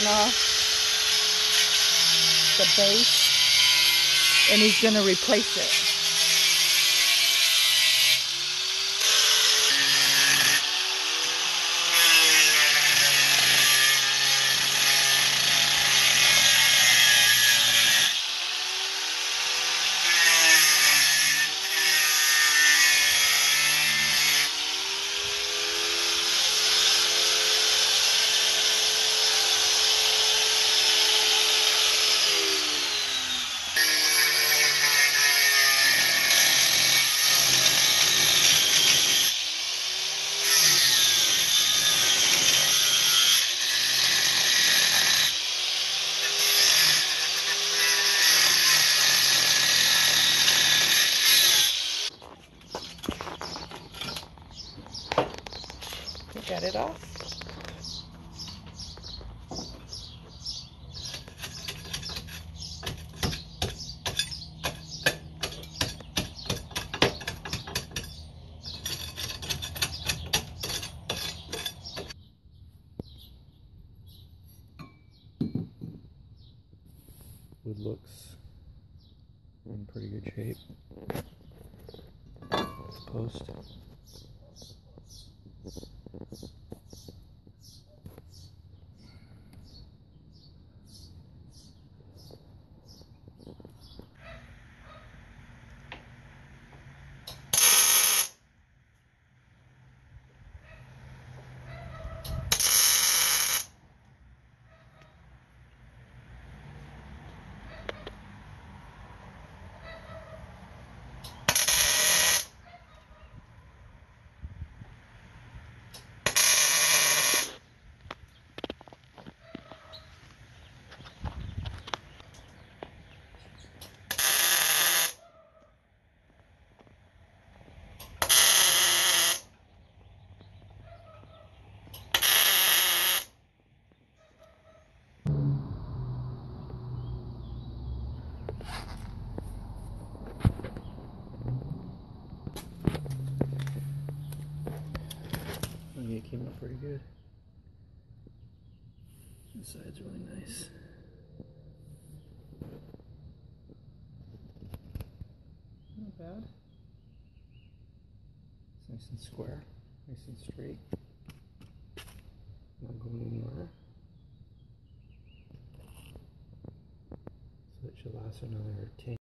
off the base, and he's going to replace it. Got it off. Wood looks in pretty good shape. Let's post. I think it came out pretty good. The side's really nice. Not bad. It's nice and square, nice and straight. Not going anywhere. So it should last another 10